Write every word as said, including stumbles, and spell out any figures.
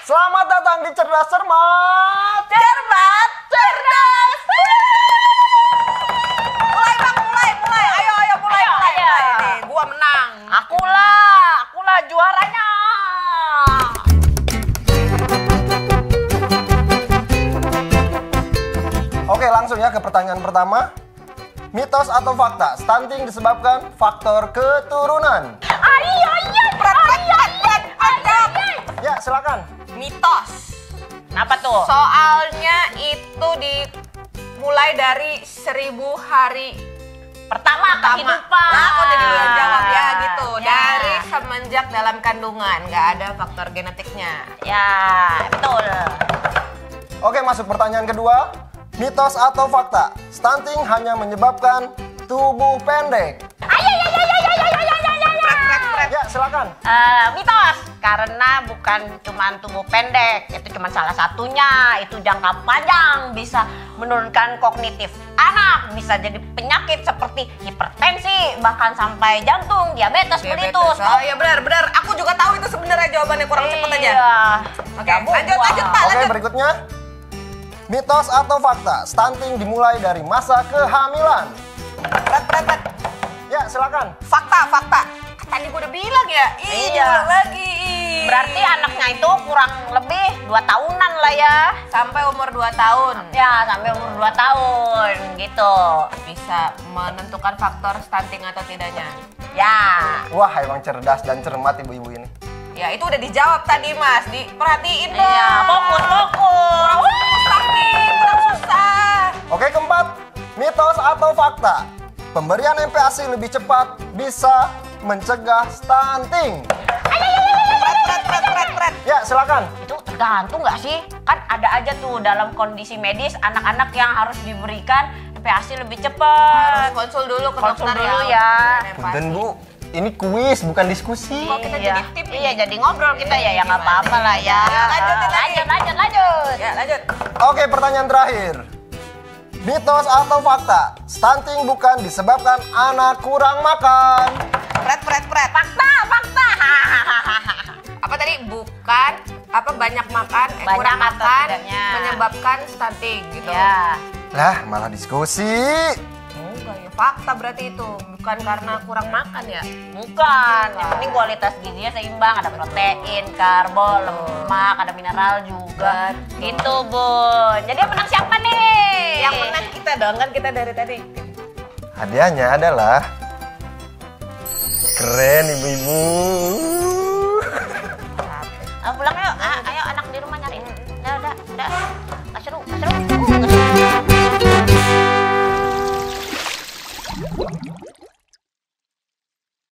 Selamat datang di Cerdas Cermat. Cermat cerdas. Mulai bang, mulai, mulai. Ayo, ayo, mulai, Ayo, mulai, ayo. mulai. Nih, gua menang. Akulah, akulah juaranya. Oke, langsung ya ke pertanyaan pertama. Mitos atau fakta? Stunting disebabkan faktor keturunan. Ayo, ayo, Berat, berat, berat, berat. Mantap. Ya, silakan. Mitos. Kenapa tuh? Soalnya itu dimulai dari seribu hari Pertama, pertama. kehidupan. Nah, aku jadi lu yang jawab ya gitu. Ya. Dari semenjak dalam kandungan, nggak ada faktor genetiknya. Ya, betul. Oke, masuk pertanyaan kedua. Mitos atau fakta? Stunting hanya menyebabkan tubuh pendek. Ayo, ayo, ayo, ayo, ayo, ayo, ayo, ayo, ayo. Ya, silakan. Eh, mitos, karena bukan cuma tubuh pendek, itu cuma salah satunya. Itu jangka panjang bisa menurunkan kognitif anak, bisa jadi penyakit seperti hipertensi, bahkan sampai jantung, diabetes, melitus. Oh iya benar, benar. Aku juga tahu itu sebenarnya jawabannya kurang cepet aja. Iya. Oke, Gabung lanjut, gua. lanjut, Pak. Oke, lanjut. berikutnya. Mitos atau fakta? Stunting dimulai dari masa kehamilan. Berat, berat, berat. Ya, silakan. Fakta, fakta. Tadi gue udah bilang ya. Ih, Iya. diulang lagi. Ih. Berarti anaknya itu kurang lebih dua tahunan lah ya. Sampai umur dua tahun. Ya, sampai umur dua tahun gitu. Bisa menentukan faktor stunting atau tidaknya. Ya. Wah, emang cerdas dan cermat ibu-ibu ini. Ya, itu udah dijawab tadi, Mas. Diperhatiin dong. Iya, fokus, fokus. Susah nih, kurang susah. Oke, keempat. Mitos atau fakta? Pemberian M P A S I lebih cepat bisa mencegah stunting. Berat, berat, berat, berat, berat. Ya, silakan. Itu tergantung nggak sih? Kan ada aja tuh dalam kondisi medis anak-anak yang harus diberikan M P A S I lebih Harus cepat. konsul dulu ke Konsul dokter dulu ya. ya. Punten, Bu. Ini kuis, bukan diskusi. Kok kita Iya. jadi tim Iya, ini? jadi ngobrol kita ya, ya nggak Gimana apa-apa lah nih? ya. Ya, lanjutin lagi. lanjut, lanjut, lanjut. Ya, lanjut. Oke, pertanyaan terakhir. Mitos atau fakta? Stunting bukan disebabkan anak kurang makan. Berat, berat, berat. Fakta, fakta. Apa tadi? Bukan apa banyak makan, eh, Banyak kurang atau makan tidaknya. menyebabkan stunting gitu. Ya. Lah, malah diskusi. Enggak ya, fakta berarti itu. Bukan karena kurang makan ya. Bukan, yang penting kualitas gizinya seimbang, ada protein, karbo, lemak, ada mineral juga. Betul. Gitu, Bun. Jadi yang menang siapa nih? Yang menang kita dong, kan kita dari tadi. Hadiahnya adalah keren ibu-ibu. Ah, pulang yuk. Ah, ayo anak di rumah nyariin. Udah, udah, udah. Gak seru, gak seru. Uh, gak seru.